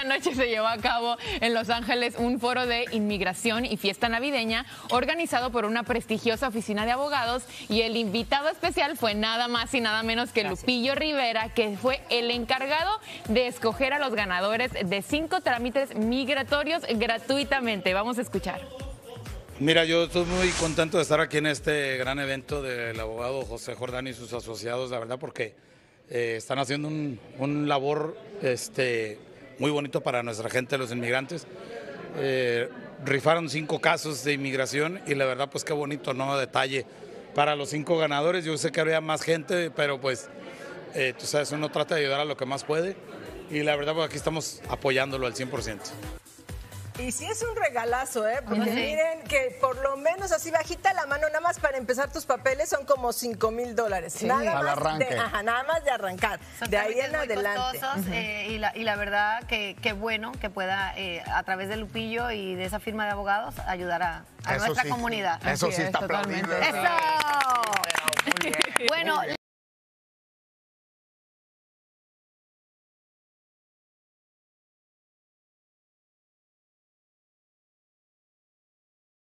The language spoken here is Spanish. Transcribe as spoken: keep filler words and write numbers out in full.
anoche se llevó a cabo en Los Ángeles un foro de inmigración y fiesta navideña organizado por una prestigiosa oficina de abogados, y el invitado especial fue nada más y nada menos que Gracias. Lupillo Rivera, que fue el encargado de escoger a los ganadores de cinco trámites migratorios gratuitamente. Vamos a escuchar. Mira, yo estoy muy contento de estar aquí en este gran evento del abogado José Jordán y sus asociados, la verdad, porque eh, están haciendo un, un labor este, muy bonito para nuestra gente, los inmigrantes. Eh, rifaron cinco casos de inmigración y la verdad, pues qué bonito, ¿no? Detalle para los cinco ganadores. Yo sé que habría más gente, pero pues, eh, tú sabes, uno trata de ayudar a lo que más puede y la verdad, pues aquí estamos apoyándolo al cien por ciento. Y sí es un regalazo, ¿eh? Porque Sí. miren que por lo menos así bajita la mano, nada más para empezar tus papeles son como cinco mil dólares. Sí. Nada Al más arranque. de, ajá, nada más de arrancar. Son de ahí trámites en muy adelante. costosos, eh, y, la, y la verdad que, que bueno que pueda, eh, a través de Lupillo y de esa firma de abogados, ayudar a, a Eso nuestra sí. comunidad. Eso Así sí es, está totalmente. aplaudido. ¡Eso! Muy bien. Bueno.